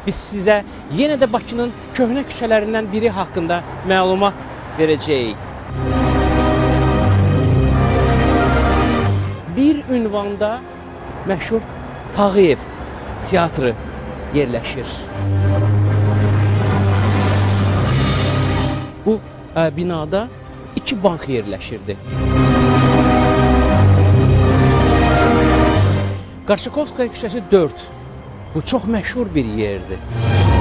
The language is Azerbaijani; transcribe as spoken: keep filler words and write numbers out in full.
biz sizə yenə də Bakının köhnə küçələrindən biri haqqında məlumat verəcəyik. Bir ünvanda məşhur Tağıyev teatrı yerləşir. Bu ə, binada iki bank yerləşirdi. Qarşıkovskaya küçəsi dörd. Bu çox məşhur bir yerdir.